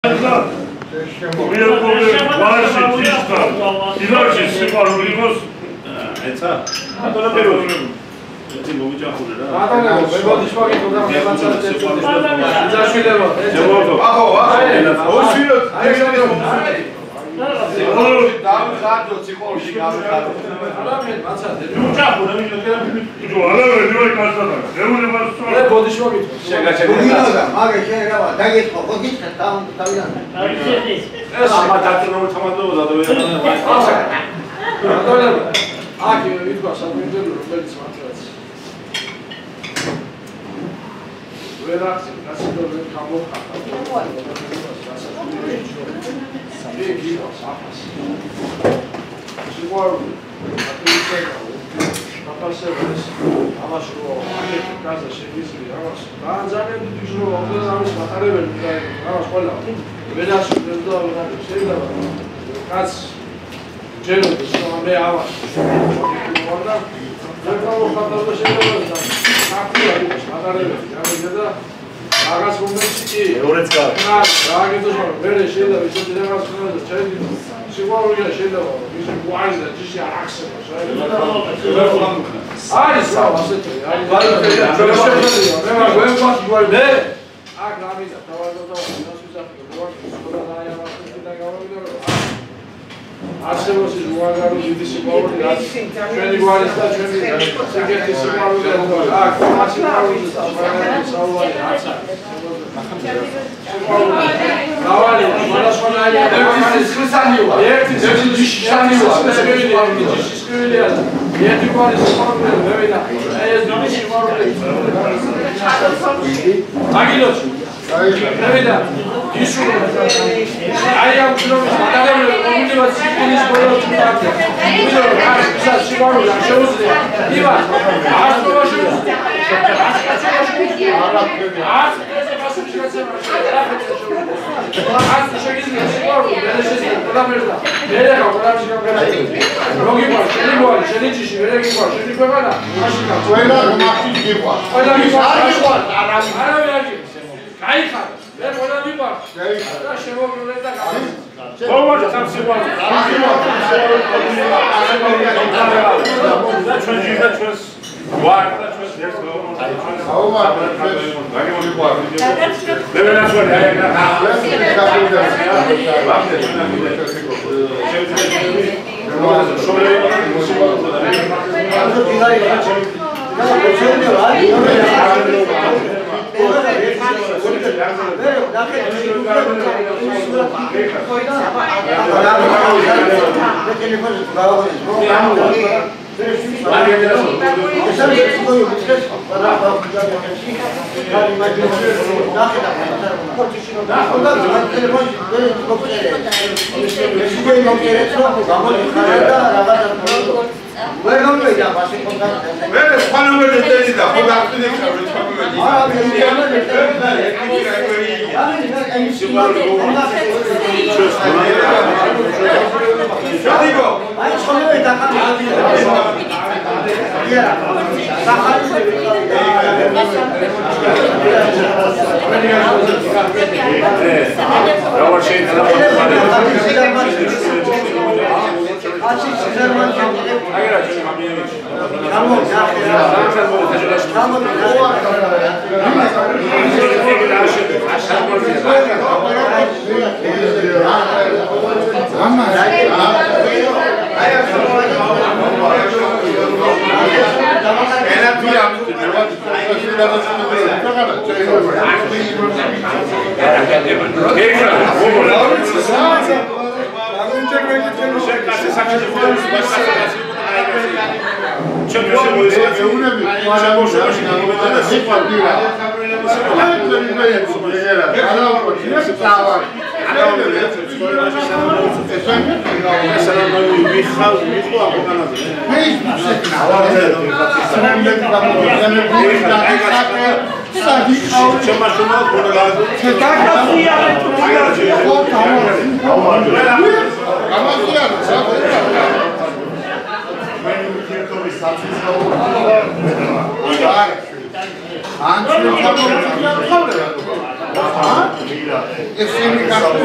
Anche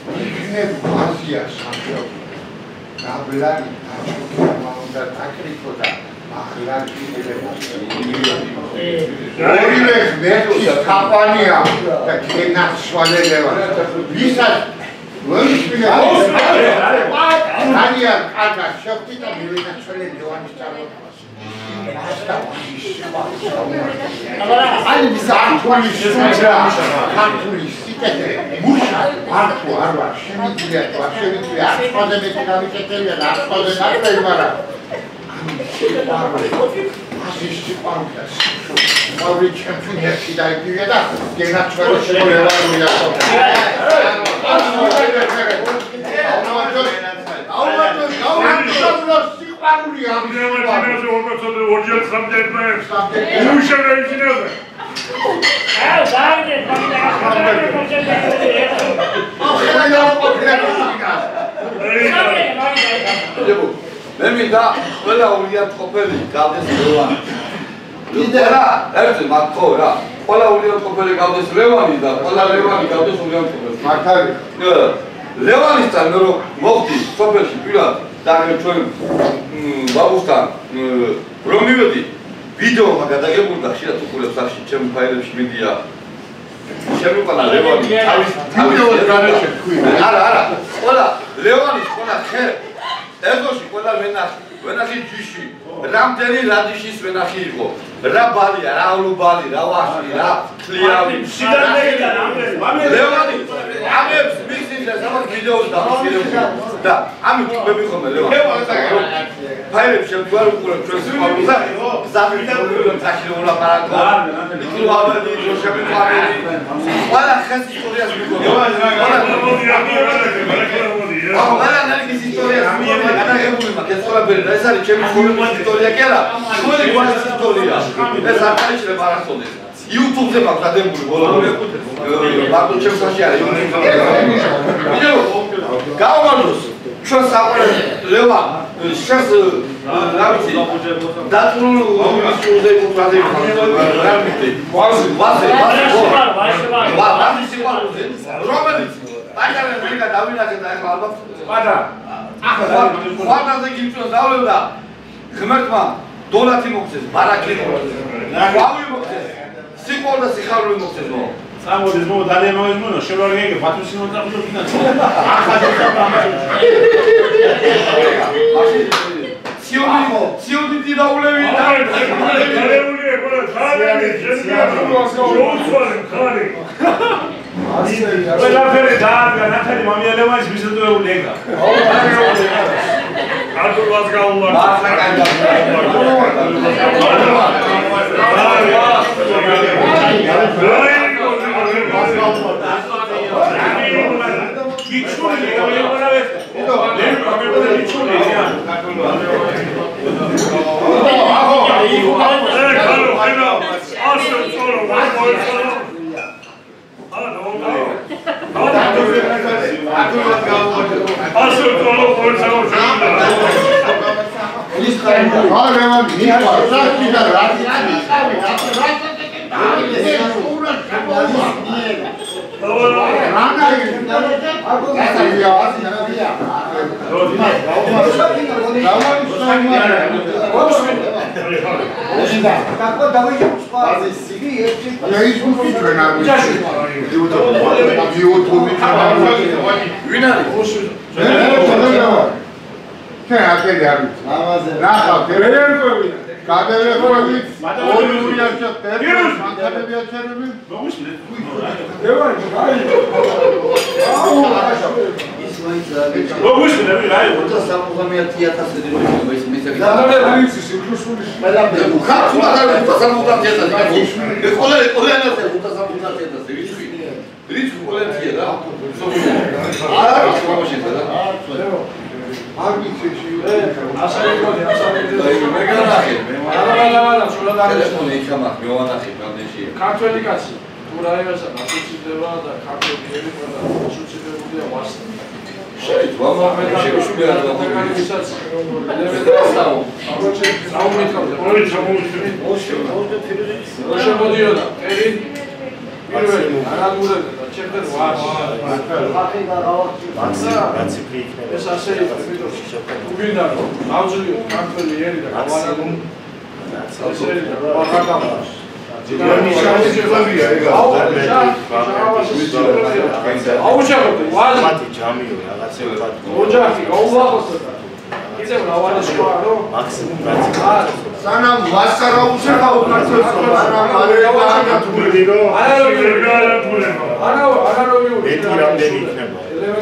იქნებ აზია სამშობლო. გაბლარი აჩუქება უნდა დაკრიტო და ახლა ორივე ღმერთის კამპანია და გენაცვალებება. ვისაც ძალიან კარგად შევხვდით და მივენაცვალე ლევანის წარმატებას. აი მისართული ქართული სიკეთე მუშა არქო არ ვარ შემიძლია ახალზე მე გავიკეთებია და ახალზე ნაკრები მაგრამ ასე სიყვარული ორი ჩემფინებში დაიგივია და გენაცვალე შევლევარია სიყვარული ამჟამად ორჯერ სამჯერ მე მინდა ყველა ურიათყოფელი გავდეს ლევანი. ყველა ერთი მაგ რა. ყველა ურიათყოფელი გავდეს ლევანი და ყველა ლევანი გავდეს ურიათყოფელი. მართალი. ლევანისთან მე რომ მოხდი სოფელში პირად და ჩვენ ბაბუსთან რომ მივედი ვიდეო მაგადაგებული და ხშირად უყურებს ახში ჩემ ფაილებში მიდია შემიყვანა ლევანი თავის განაჩენ თქვი არა ყველა ლევანის ყველა ხე ეზოში ყველა ვენახი ჯიში რამდენი რადიშის ვენახი იყო რა ბალია რა ოლუბალი რა ვაში რა ქლიავი ლევანი ამებს მისის და სამად ვიდეოს დამსირებული და ამით მებიხომე ლევანი ფაილებს შემდგარ უყურებ ჩვენ სიყვარულზე გზავრიდან ვიყურებ წაში ულაპარაკო იქნებ ავედი შემიყვარელი ყველა ხეს ისტორიას მიგონია ყველა ნერგის ისტორიას მიგონია გადაღებული მაქვს ეს ყველაფერი და ეს არის ჩემი ცხოვრების ისტორია კი არა ჩვენი გვარის ისტორია ეს არ შეიძლება არასოდეს YouTube-ზე მაქვს დადებული ბოლომდე მარტო ჩემს საში არის ვიდეო გავამართლოს ჩვენ საყვარელი ლევან შენს რა ვიცი დაწრულ ისურზე კუთრაზე რა ვიცი ვაზე რომელიც პატარა და დავინახე და ახლა ალბათ პატარა ხვალაზე გიწევს დავლევდა ღმერთმა დოლათი მოგცეს ბარაკი მოგცეს რავი მოგცეს სიყვარული და სიხარული მოგცეს მო წამოდეს მო ძალიან მოესმონა შევლარგენგე ბათუმში მოწაფულო კიდაც ახალი სიოდი დიდაულევი და დარეული ყველა ძალიან შეუცვალე ხარი ყველაფერი დაარგა ნათელი მამიელევანის მისდეველი ეგა არტურ ვაზგაულა ქართველი კაცი თუ რაიმესა ასოცირდება და ქართველი ყველა ასოცირებულია ვასთან შეიძლება შეგვიშურდა რა განვისაც ლევედასაო აღმოჩნდა შემოდიოდა ერი პირველი არაგურებდა ჩემთან ვარ. მაციფრი იქნება. ეს ასე იმიტომ უგინდა რომ ავძლიო ქართველი ერი და გავანაგო. ასე და ვაღაგამა. აუჩაღოთ ვარ მათი ჯამიო რაღაცა ოჯახი გაუვაღოთ და კიდევ რავალი სხვა რომ მაქსიმუმ რაც სანამ ვასარა უჩაღავ ქართველს სანამ არანორმალური მეტი რამდენი იქნება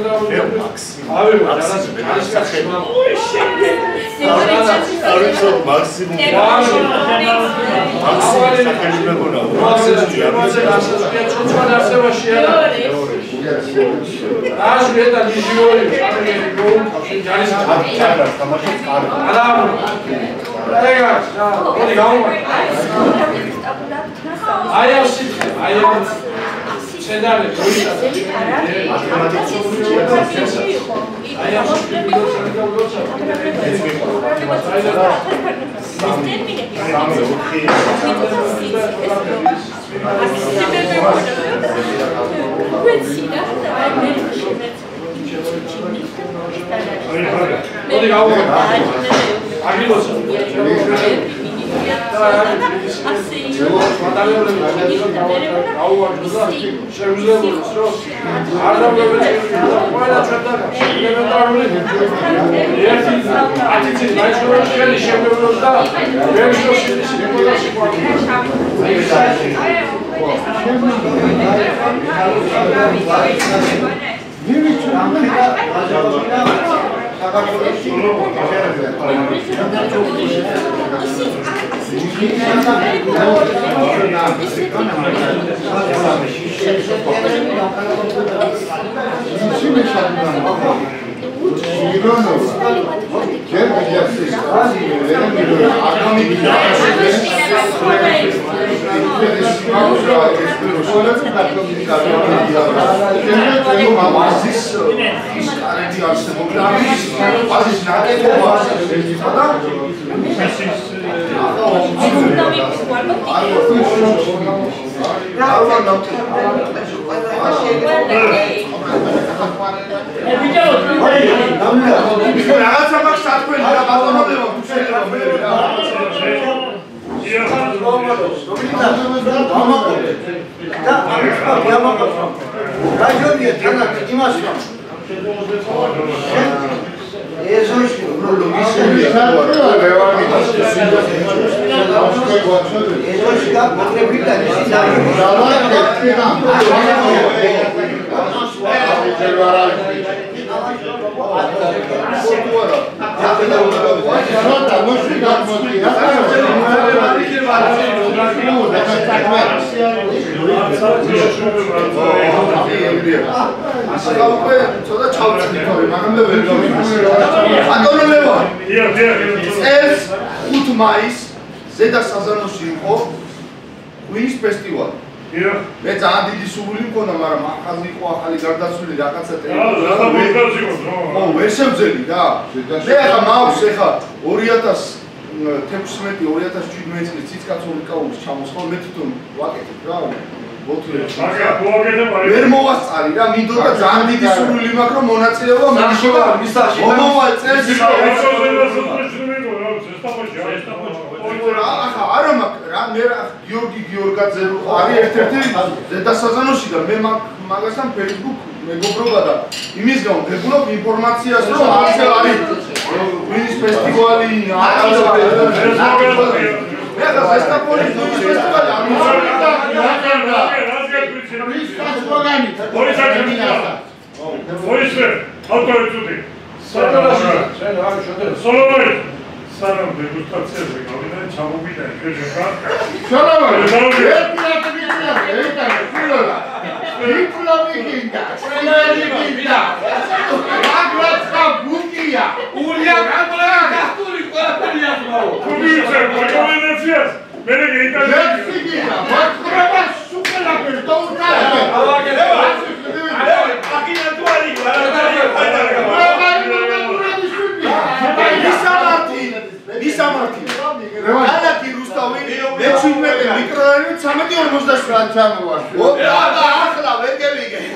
მაქსიმუმ Cedare, მე ძალიან დიდი სურვილი მქონდა, მაგრამ ახალი იყო ახალი გარდაცვლილი რაღაცა ვერ შევძელი რა. მე ახლა მაქვს ახლა 2016-2017 წლის ციცკაცური კაულის ჩამოსხმა მე თვითონ ვაკეთებ რა. ვერ მოვასწარი რა, მინდოდა ძალიან დიდი სურვილი მაქვს რომ მონაწილეობა მიგიშობა მომავალ წელს ახლა არა მაქვს რა, მე გიორგი გიორგაძე არის ერთ-ერთი ზედასაზანოში და მე მაგასთან Facebook მეგობრობა და იმის გამო ვგებულობ ინფორმაციას რომ ასე არის ღვინის ფესტივალი მე ახლა ზესტაფონის ღვინის ფესტივალი Salam degustațiază, că au venit ce-am bine, că jucat. Salam, Alaki Rustavi, me 17 microraionit 13:47 ჩამოვარდი. ოპა, ახლა ვერ გევიგე.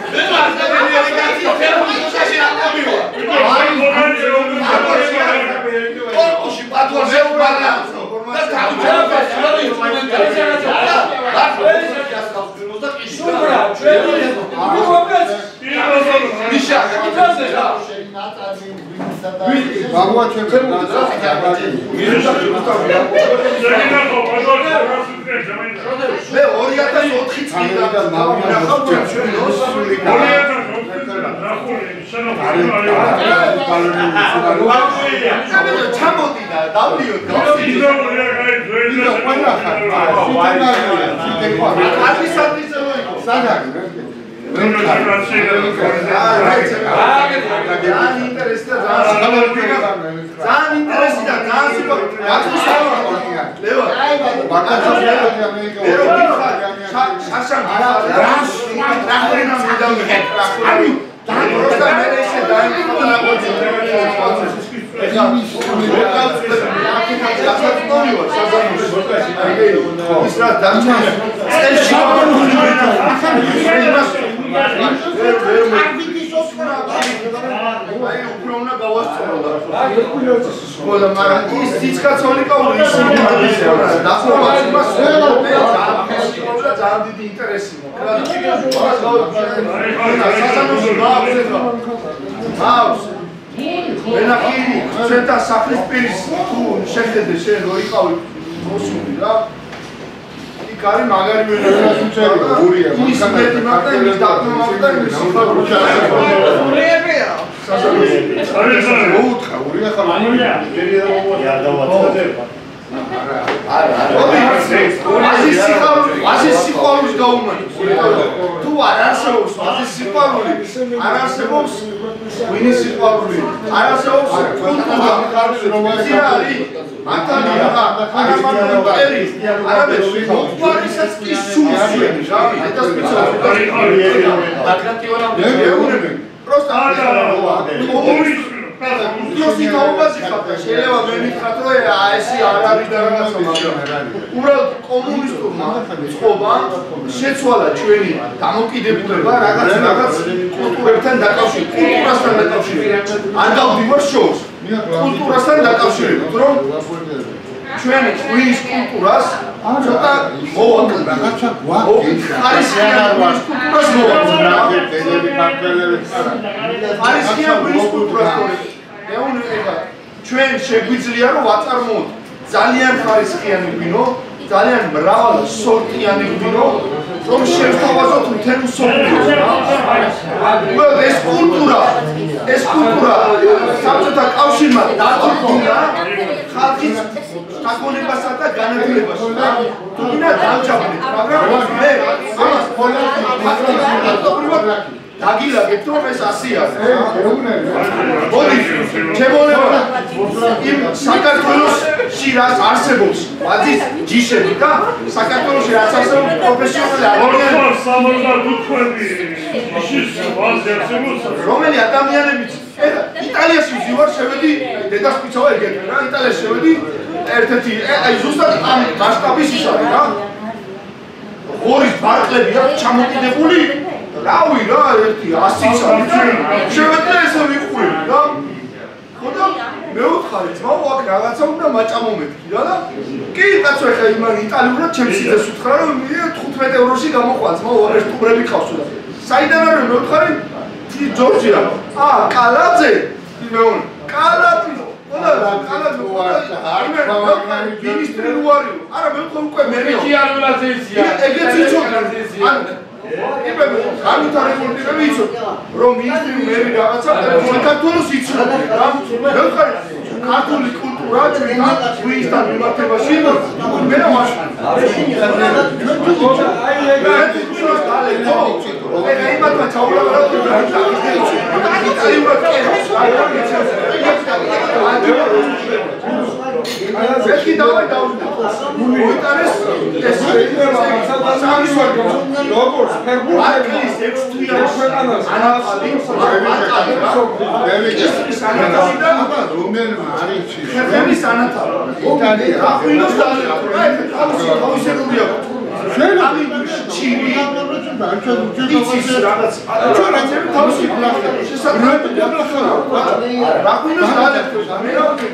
იცის რაღაც ჩვენ რაცები თავში შესაძლებელი რა ქვინოს დაალექოს მე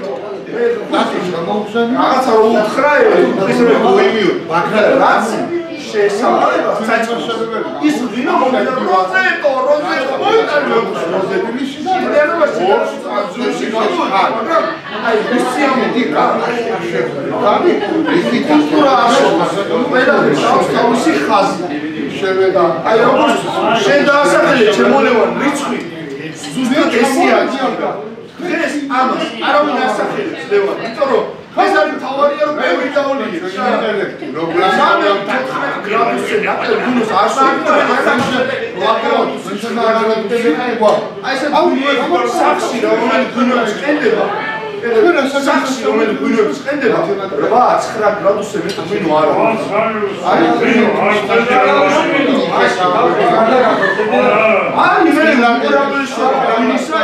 რაღაცა რომ უთხრა ისე მოიმიო მაგრამ რაც შესაძლებელი ის ვინო მომენტ როზეტო მოიტანო როზეტი შედარებაში აზუში მაგრამ აი ისიამოდი გამი ისი კულტურა ყველა თავისი ხაზი შევედა აი როგორც შენ დაასახელე ჩემოლევან რიცხვი ზუსტად ესია დღეს ამას არავინ ასახელებს ლევან იმიტომ რომ ეს არის თავარია რომ ბევრი დაოლია ინტელექტი პრობლემა 14 გრადუსზე ნაკლებ გუნოს არ აი ეს სახში რომელიც გუნოს ყენდება სახში რომელიც გუნოს ყენდება 8-9 გრადუსზე მეტი ღვინო არ არის მე ლაბორატორიაში ვინისა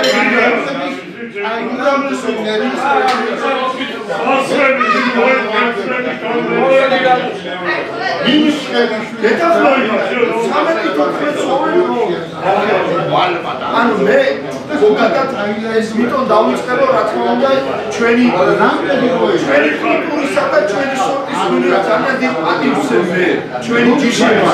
ანუ მე ზოგადად ეს მიტომ დავიწყებო რა თქმა უნდა ჩვენი კულტურისა და ჩვენი სორტის გუნდს ძალიან დიდ პატივს მე ჩვენი ჯიშებმა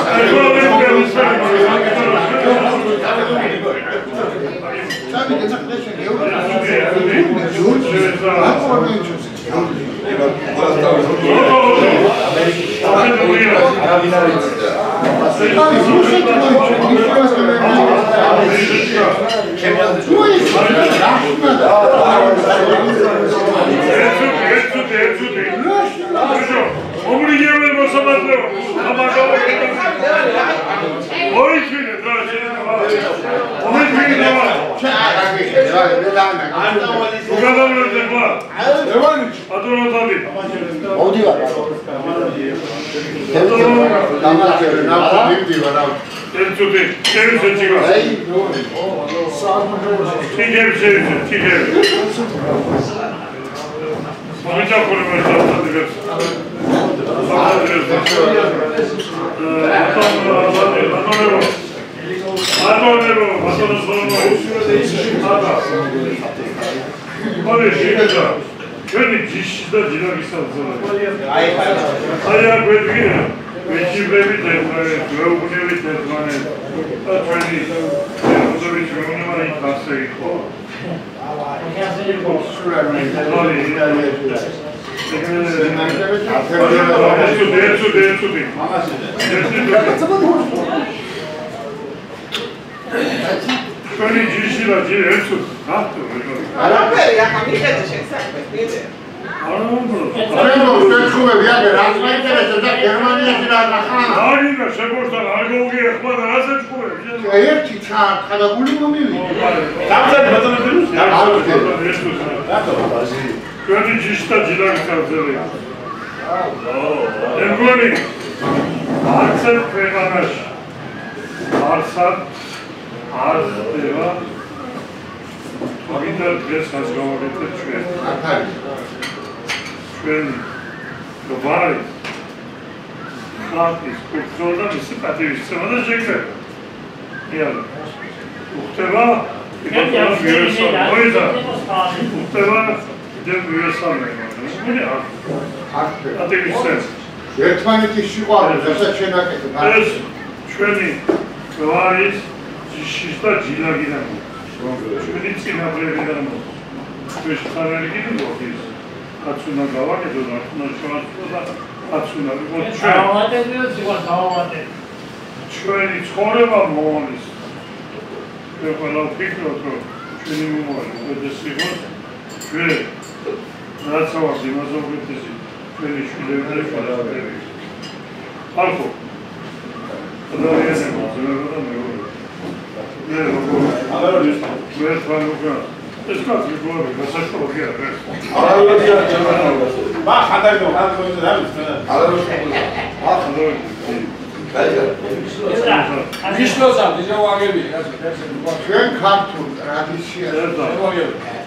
ერთმანეთის სიყვარული, რასაც შენ აკეთებ. ეს ჩვენი გვარის ჯიშის და ჯილაგიდან. ჩვენი წინაპრებიდან. ეს ხარალი კიდე მოხდის. კაცუნა გავაკეთო და ხნა შევაწყვეტა კაცუნა იყო ჩვენ. დავატებიო სიყვარული დავატებ. ჩვენი ცხოვრება მოონის. მე ყველა ვფიქრობ რომ ჩვენი მომავალი ეს იყო ჩვენ რაც ავარ იმაზე ვფიქრობ ჩვენი შვილები ყველაფერი. ალკო. ადამიანები ზოგადად მე როგორ მე თვალუკა ეს კაცი გლოვი გასაშოვია რა. არაოდია ჯერმანობა. მა ხადაიდო ხადაიდო რა ვიცი. არაოდია. ნიშნულსა დიჟავაგები ჩვენ ქართულ ტრადიციას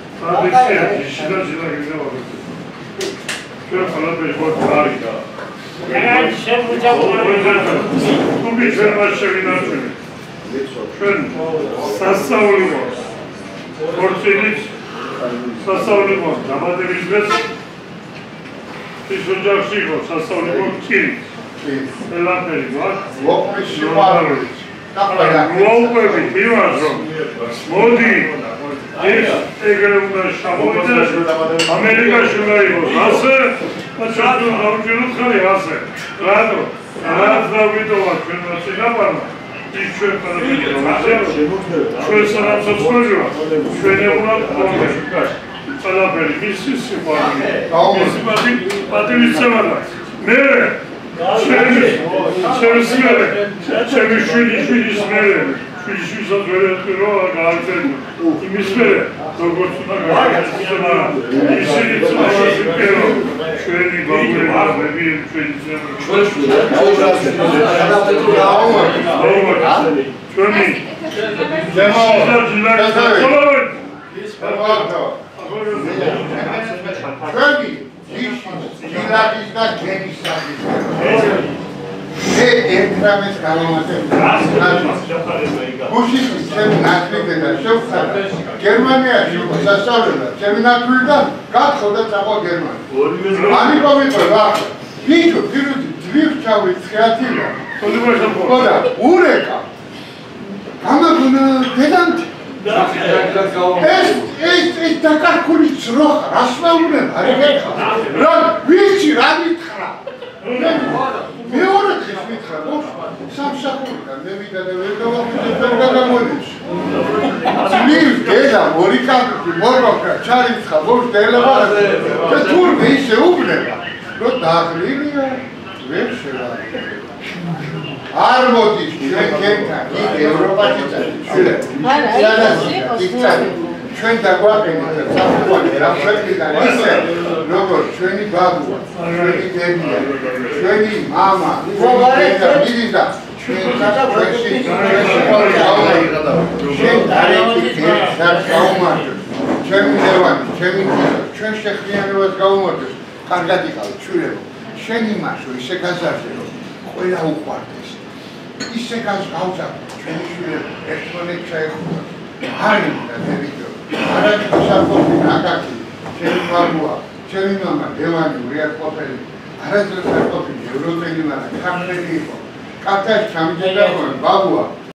ტრადიცია შიდა შიდა გიზავაგები ჩვენ ყველაფერი ხო კარგი და თუმი ჩვენ მას შევინარჩუნეთ. ჩვენ სასწაული გვაქვს. ხორცილით სასწაული გვაქვს დამატების დღეს ის ოჯახში იყო სასწაული გვაქვს წილით. ყველაფერი გვაქვს. ვოქმის სიყვარულით. მოუყვებით იმას, რომ მოდი ეს ეგრე უნდა შამოვიდეს ამერიკაში უნდა იყოს ასე და ჩვენ დავჭიროთ ხარი ასე. რატო? რაც დავიტოვა ჩვენ ასე გაპარმა ის ჩვენ ჩვენ სანაცვლოდ ვარ ჩვენ ეუბნათ ყველაფერი მისი სიყვარული მისი პატივისცემა და მე ჩემს შვილიშვილის მერე შვილიშვილსაც ვერეთქირო გაარჩენო იმის მერე როგორც უნდა გაარჩენო ისინი წამოსი პერო ჩვენი ბაბუები ჩვენი ჩვენი ჯილადის და გენის ერთრამეს გუშინი ჩემი ნაკლები და შევხარა გერმანიაში სასწავლებლად ჩემი ნაკლიდან გახოდა წავა გერმანიაში ამიტომ რა ბიჭო ფირუზი ძვირ ჩავი ცხიათილა ხოდა ურეკა გამაგონა დედანტი ეს დაკარგული ძროხა რას მეუბნება რა ვიცი რა მითხრა მეორე დღეს მითხრა სამსახურიდან მე ვიდა და ვერ გავამოწევ ძმის დედა ორი კაპიტი მოროქა ჩარიცხა მოშდელება და თურმე ისე უბნება რომ დაღლილია ვერ შევა არ მოდის ჩვენ გენთან იქ ევროპაში წადი ჩვენ დაგვაყენეთ საფუძველი რა ქვეყნიდან ისე როგორც ჩვენი ბაბუა ჩვენი დედა ჩვენი მამა ჩვენი და ჩვენ საერთოდ ჩვენ დარეკით საერთოდ ჩვენი ლევანი ჩვენი ჩვენ შეხრიანებას გაუმართეს კარგად იყავით ჩვენებო შენ იმაშო ისე გაზარდე ყველა უყვარდეს ისე გავზავდა ჩვენი შვილები ერთმანეთს ჩაეხუთა არის და დევიდო არადი საფოთი ნაკაკი ჩემი ბაბუა ჩემი მამა დევანი ურიად ყოფილი არაძროს არ ყოფილი ევროპელი მაგრამ ქართველი იყო კათაში ჩამიჯდა ბაბუა